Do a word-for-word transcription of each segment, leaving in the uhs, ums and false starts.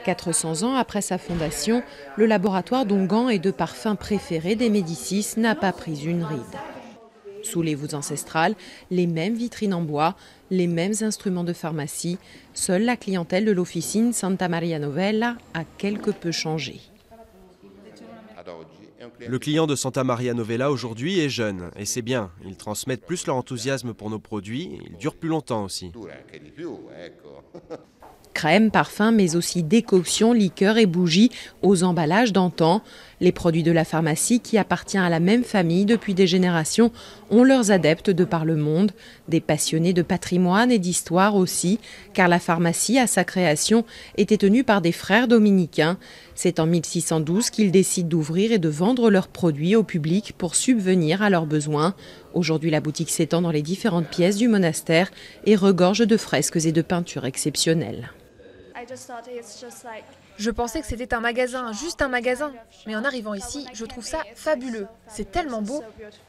quatre cents ans après sa fondation, le laboratoire d'onguents et de parfums préférés des Médicis n'a pas pris une ride. Sous les voûtes ancestrales, les mêmes vitrines en bois, les mêmes instruments de pharmacie, seule la clientèle de l'officine Santa Maria Novella a quelque peu changé. Le client de Santa Maria Novella aujourd'hui est jeune, et c'est bien. Ils transmettent plus leur enthousiasme pour nos produits, ils durent plus longtemps aussi. Crème, parfum, mais aussi décoctions, liqueurs et bougies aux emballages d'antan. Les produits de la pharmacie, qui appartient à la même famille depuis des générations, ont leurs adeptes de par le monde. Des passionnés de patrimoine et d'histoire aussi, car la pharmacie, à sa création, était tenue par des frères dominicains. C'est en mille six cent douze qu'ils décident d'ouvrir et de vendre leurs produits au public pour subvenir à leurs besoins. Aujourd'hui, la boutique s'étend dans les différentes pièces du monastère et regorge de fresques et de peintures exceptionnelles. Je pensais que c'était un magasin, juste un magasin. Mais en arrivant ici, je trouve ça fabuleux. C'est tellement beau.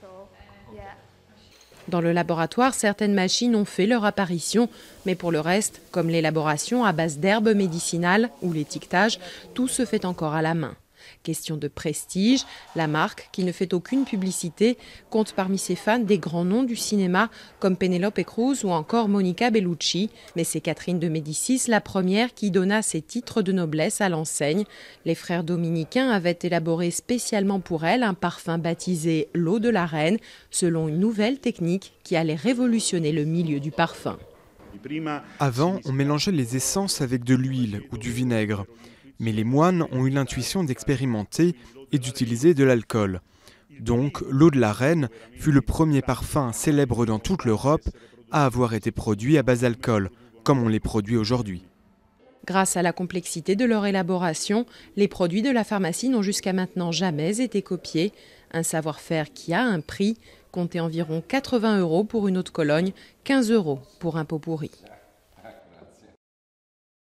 Dans le laboratoire, certaines machines ont fait leur apparition, mais pour le reste, comme l'élaboration à base d'herbes médicinales ou l'étiquetage, tout se fait encore à la main. Question de prestige, la marque, qui ne fait aucune publicité, compte parmi ses fans des grands noms du cinéma comme Penélope Cruz ou encore Monica Bellucci. Mais c'est Catherine de Médicis, la première, qui donna ses titres de noblesse à l'enseigne. Les frères dominicains avaient élaboré spécialement pour elle un parfum baptisé l'eau de la reine, selon une nouvelle technique qui allait révolutionner le milieu du parfum. Avant, on mélangeait les essences avec de l'huile ou du vinaigre. Mais les moines ont eu l'intuition d'expérimenter et d'utiliser de l'alcool. Donc, l'eau de la reine fut le premier parfum célèbre dans toute l'Europe à avoir été produit à base d'alcool, comme on les produit aujourd'hui. Grâce à la complexité de leur élaboration, les produits de la pharmacie n'ont jusqu'à maintenant jamais été copiés. Un savoir-faire qui a un prix, comptez environ quatre-vingts euros pour une eau de Cologne, quinze euros pour un pot pourri.